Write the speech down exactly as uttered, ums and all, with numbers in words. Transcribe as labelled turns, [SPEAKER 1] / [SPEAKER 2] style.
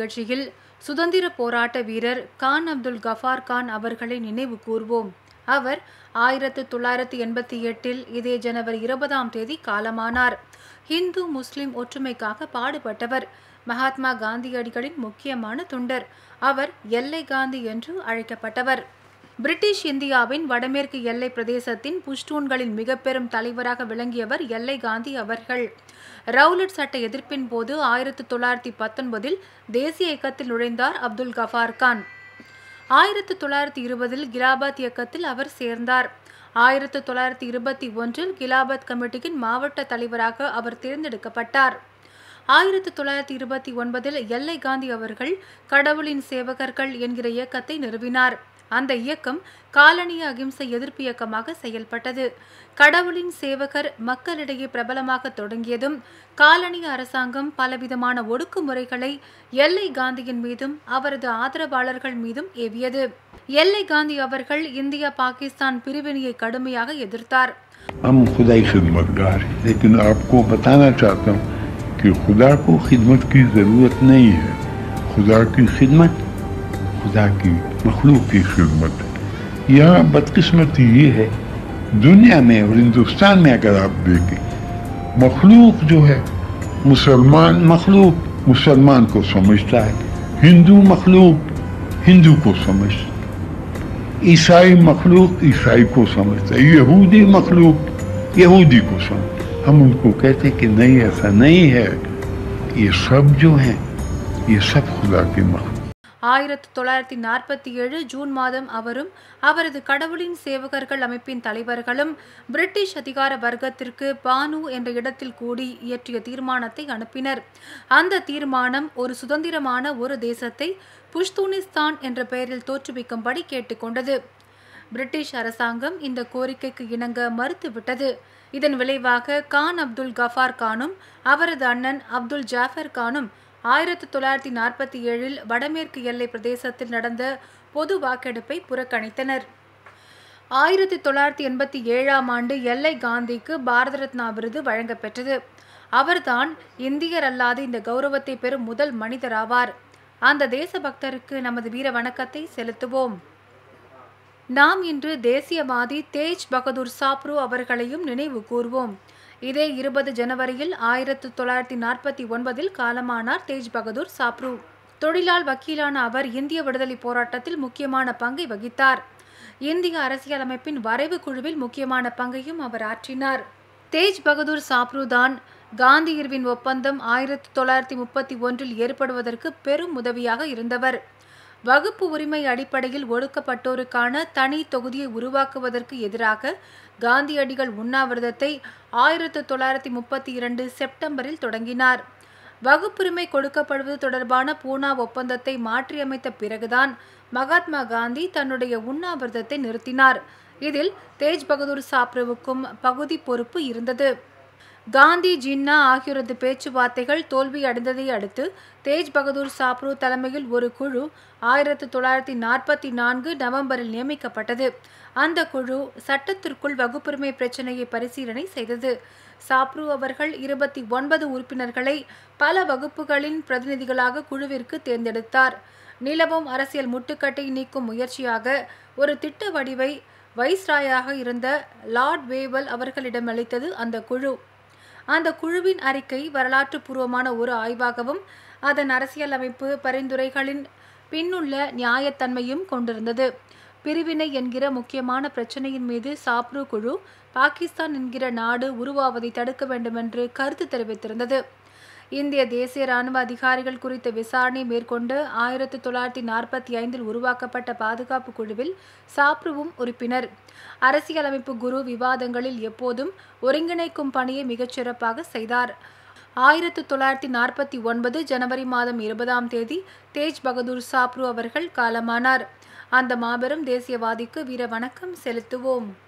[SPEAKER 1] நிகழ்ச்சியில் சுதந்திர போராட்ட வீரர் கான் அப்துல் கஃபார் கான் அவர்களை நினைவு கூர்வோம். அவர் ஆயிரத்து தொள்ளாயிரத்து எண்பத்தி எட்டில் இதே ஜனவரி இருபதாம் தேதி காலமானார். இந்து முஸ்லிம் ஒற்றுமைக்காக பாடுபட்டவர். மகாத்மா காந்தியடிகளின் முக்கியமான தொண்டர். அவர் எல்லை காந்தி என்று அழைக்கப்பட்டவர். பிரிட்டிஷ் இந்தியாவின் வடமேற்கு எல்லை பிரதேசத்தின் புஷ்டூன்களின் மிக பெரும் தலைவராக விளங்கியவர் எல்லை காந்தி அவர்கள். ரவுலட் சட்ட எதிர்ப்பின் போது ஆயிரத்து தொள்ளாயிரத்தி பத்தொன்பதில் தேசிய இயக்கத்தில் நுழைந்தார் அப்துல் கஃபார் கான். ஆயிரத்து தொள்ளாயிரத்தி இருபதில் கிலாபத் இயக்கத்தில் அவர் சேர்ந்தார். ஆயிரத்து தொள்ளாயிரத்தி இருபத்தி ஒன்றில் கிலாபத் கமிட்டியின் மாவட்ட தலைவராக அவர் தேர்ந்தெடுக்கப்பட்டார். ஆயிரத்து தொள்ளாயிரத்தி இருபத்தி ஒன்பதில் எல்லை காந்தி அவர்கள் கடவுளின் சேவகர்கள் என்கிற இயக்கத்தை நிறுவினார். அந்த இயக்கம் காலனிய அகிம்சை எதிர்ப்பு இயக்கமாக செயல்பட்டது. கடவுளின் சேவகர் மக்களிடையே பிரபலமாக தொடங்கியதும் காலனிய அரசாங்கம் பலவிதமான ஒடுக்குமுறைகளை எல்லை காந்தியின் மீதும் அவரது ஆதரவாளர்கள் மீதும் ஏவியது. எல்லை காந்தி அவர்கள் இந்தியா பாகிஸ்தான் பிரிவினையை கடுமையாக எதிர்த்தார்.
[SPEAKER 2] हम खुदाई खिदमतगार हैं, लेकिन आपको बताना चाहता हूँ कि खुदा को खिदमत की ज़रूरत नहीं है. खुदा की खिदमत खुदा की मखलूक की खिदमत. यह बदकिस्मती ये है दुनिया में और हिंदुस्तान में अगर आप देखें, मखलूक जो है मुसलमान मखलूक मुसलमान को समझता है, हिंदू मखलूक हिंदू को समझता है, ईसाई मखलूक ईसाई को समझता है, यहूदी मखलूक यहूदी को समझता है. हम उनको कहते कि नहीं, ऐसा नहीं है. ये सब जो हैं ये सब खुदा के मखलूक.
[SPEAKER 1] ஆயிரத்து தொள்ளாயிரத்தி நாற்பத்தி ஏழு ஜூன் மாதம் அவரும் அவரது கடவுளின் சேவகர்கள் அமைப்பின் தலைவர்களும் பிரிட்டிஷ் அதிகார வர்க்கத்திற்கு பானு என்ற இடத்தில் கூடி இயற்றிய தீர்மானத்தை அனுப்பினர். அந்த தீர்மானம் ஒரு சுதந்திரமான ஒரு தேசத்தை புஷ்தூனிஸ்தான் என்ற பெயரில் தோற்றுவிக்கும்படி கேட்டுக்கொண்டது. பிரிட்டிஷ் அரசாங்கம் இந்த கோரிக்கைக்கு இணங்க மறுத்துவிட்டது. இதன் விளைவாக கான் அப்துல் கஃபார் கானும் அவரது அண்ணன் அப்துல் ஜாஃபர் கானும் ஆயிரத்து தொள்ளாயிரத்தி நாற்பத்தி ஏழில் வடமேற்கு எல்லை பிரதேசத்தில் நடந்த பொது வாக்கெடுப்பை புறக்கணித்தனர். ஆயிரத்தி தொள்ளாயிரத்தி எண்பத்தி ஏழாம் ஆண்டு எல்லை காந்திக்கு பாரத ரத்னா விருது வழங்கப்பெற்றது. அவர்தான் இந்தியர் அல்லாது இந்த கௌரவத்தை பெறும் முதல் மனிதராவார். அந்த தேசபக்தருக்கு நமது வீர வணக்கத்தை செலுத்துவோம். நாம் இன்று தேசியவாதி தேஜ் பகதூர் சாப்ரு அவர்களையும் நினைவு கூர்வோம். இதே இருபது ஜனவரியில் ஆயிரத்து தொள்ளாயிரத்தி நாற்பத்தி ஒன்பதில் காலமானார் தேஜ் பகதூர் சாப்ரு. தொழிலால் வக்கீலான அவர் இந்திய விடுதலை போராட்டத்தில் முக்கியமான பங்கை வகித்தார். இந்திய அரசியலமைப்பின் வரைவு குழுவில் முக்கியமான பங்கையும் அவர் ஆற்றினார். தேஜ் பகதூர் சாப்ரு தான் காந்தி இர்வின் ஒப்பந்தம் ஆயிரத்தி தொள்ளாயிரத்தி முப்பத்தி ஒன்றில் ஏற்படுவதற்கு பெரும் உதவியாக இருந்தவர். வகுப்பு உரிமை அடிப்படையில் ஒடுக்கப்பட்டோருக்கான தனி தொகுதியை உருவாக்குவதற்கு எதிராக காந்தியடிகள் உண்ணாவிரதத்தை ஆயிரத்து தொள்ளாயிரத்தி முப்பத்தி இரண்டு செப்டம்பரில் தொடங்கினார். வகுப்புரிமை கொடுக்கப்படுவது தொடர்பான பூனா ஒப்பந்தத்தை மாற்றியமைத்த பிறகுதான் மகாத்மா காந்தி தன்னுடைய உண்ணாவிரதத்தை நிறுத்தினார். இதில் தேஜ் பகதூர் சாப்ருவுக்கும் பகுதி பொறுப்பு இருந்தது. காந்தி ஜின்னா ஆகியோரது பேச்சுவார்த்தைகள் தோல்வி அடைந்ததை அடுத்து தேஜ் பகதூர் சாப்ரு தலைமையில் ஒரு குழு ஆயிரத்து தொள்ளாயிரத்தி நாற்பத்தி நான்கு நவம்பரில் நியமிக்கப்பட்டது. அந்த குழு சட்டத்திற்குள் வகுப்புரிமை பிரச்சினையை பரிசீலனை செய்தது. சாப்ரு அவர்கள் இருபத்தி ஒன்பது உறுப்பினர்களை பல வகுப்புகளின் பிரதிநிதிகளாக குழுவிற்கு தேர்ந்தெடுத்தார். நிலவும் அரசியல் முட்டுக்கட்டை நீக்கும் முயற்சியாக ஒரு திட்ட வடிவை வைஸ்ராயாக இருந்த லார்ட் வேவல் அவர்களிடம் அளித்தது அந்த குழு. அந்த குழுவின் அறிக்கை வரலாற்று பூர்வமான ஒரு ஆய்வாகவும் அதன் அரசியலமைப்பு பரிந்துரைகளின் பின்னுள்ள நியாயத்தன்மையும் கொண்டிருந்தது. பிரிவினை என்கிற முக்கியமான பிரச்சனையின் மீது சாப்ரு குழு பாகிஸ்தான் என்கிற நாடு உருவாவதை தடுக்க வேண்டுமென்று கருத்து தெரிவித்திருந்தது. இந்திய தேசிய இராணுவ அதிகாரிகள் குறித்த விசாரணை மேற்கொண்டு ஆயிரத்தி தொள்ளாயிரத்தி நாற்பத்தி ஐந்தில் உருவாக்கப்பட்ட பாதுகாப்பு குழுவில் சாப்ருவும் உறுப்பினர். அரசியலமைப்பு குரு விவாதங்களில் எப்போதும் ஒருங்கிணைக்கும் பணியை மிகச்சிறப்பாக செய்தார். ஆயிரத்தி தொள்ளாயிரத்தி நாற்பத்தி ஒன்பது ஜனவரி மாதம் இருபதாம் தேதி தேஜ் பகதூர் சாப்ரு அவர்கள் காலமானார். அந்த மாபெரும் தேசியவாதிக்கு வீர வணக்கம் செலுத்துவோம்.